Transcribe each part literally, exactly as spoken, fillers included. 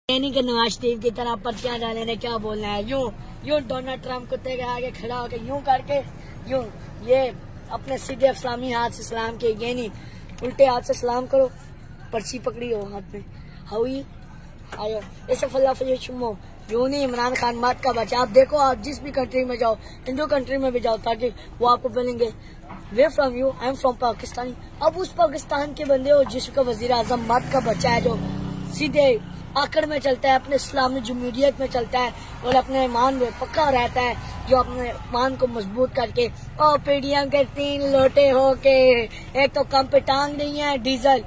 नहीं कि नवाज शरीफ की तरह पर्चियां डाले ने क्या बोलना है। यूं यूं डोनाल्ड ट्रंप कुत्ते के आगे खड़ा होकर यूं करके यूं ये अपने सीधे इस्लामी हाथ से सलाम के, ये नहीं उल्टे हाथ से सलाम करो। पर्ची पकड़ी हो हाथ में, हाउ आयो ऐसे फल्ला फली शुमो। यूं नहीं इमरान खान मत का बच्चा। आप देखो, आप जिस भी कंट्री में जाओ, हिंदू कंट्री में भी जाओ, ताकि वो आपको बोलेंगे वे from you, I am from Pakistan. अब उस पाकिस्तान के बंदे हो जिसका वजीर आजम मत का बच्चा है, जो सीधे आकड़ में चलता है, अपने इस्लामी जमहूरियत में चलता है और अपने ईमान में पक्का रहता है, जो अपने ईमान को मजबूत करके ओ पीडीएम के तीन लोटे हो के एक तो कम पे टांग रही है डीजल।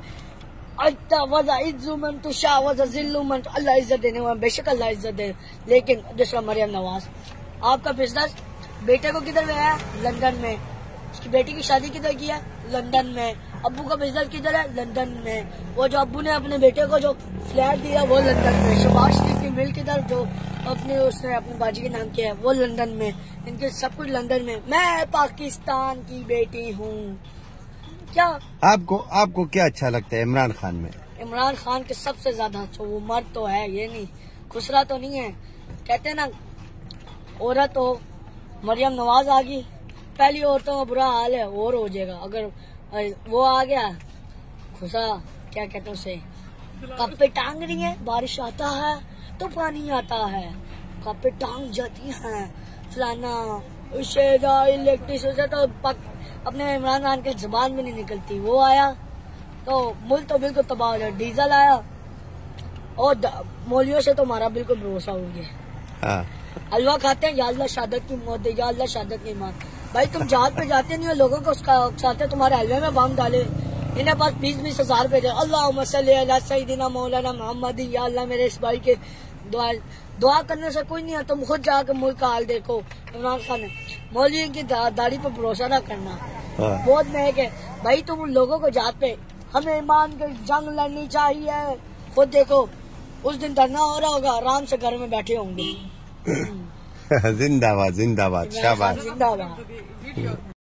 वजा इज्जुमन तुशा वजा जिल्लुमन, अल्लाह इज्जत देने वाला, बेशक अल्लाह इज्जत दे। लेकिन दूसरा मरियम नवाज, आपका बिजनेस बेटे को किधर में है? लंदन में। उसकी बेटी की शादी किधर की है? लंदन में। अब्बू का बिजनेस किधर है? लंदन में। वो जो अब्बू ने अपने बेटे को जो फ्लैट दिया वो लंदन में। शहबाज शरीफ की मिल किधर, जो अपने उसने अपने बाजी के नाम किया है, वो लंदन में। इनके सब कुछ लंदन में। मैं पाकिस्तान की बेटी हूँ। क्या आपको आपको क्या अच्छा लगता है इमरान खान में? इमरान खान के सबसे ज्यादा अच्छा, वो मर्द तो है, ये नहीं खुसरा तो नहीं है। कहते हैं ना औरत हो, मरियम नवाज आ गई, पहली औरतों का बुरा हाल है और हो जाएगा। अगर वो आ गया खुसा, क्या कहते हैं उसे, कप पे टांग रही है, बारिश आता है तो पानी आता है, कप पे टांग जाती है फलाना उसे इलेक्ट्रिसिटी तो पक, अपने इमरान खान की जुबान में नहीं निकलती। वो आया तो मुल्क तो बिल्कुल तबाह हो गया। डीजल आया और मौलियों से तो हमारा बिल्कुल भरोसा हो गया। हलवा खाते हैं, या अल्लाह शहादत की मौत दे, या अल्लाह शहादत की मौत। भाई तुम जहाज पे जाते नहीं हो, लोगों को उसका उकसाते, तुम्हारे हलवे में बम डाले, इन्हें पास बीस बीस हजार पे दे। अल्लाह सल्ली मौलाना मोहम्मद, या अल्लाह मेरे इस भाई के दुआ दुआ करने से कोई नहीं है। तुम खुद जाकर मुल्क का हाल देखो। इमरान खान ने मौलवी की दाढ़ी पर भरोसा ना करना, बहुत महंग है भाई। तुम लोगों को जात पे हमें ईमान की जंग लड़नी चाहिए, खुद देखो उस दिन धरना हो रहा होगा, आराम से घर में बैठे होंगे। जिंदाबाद जिंदाबाद, शाबाश जिंदाबाद।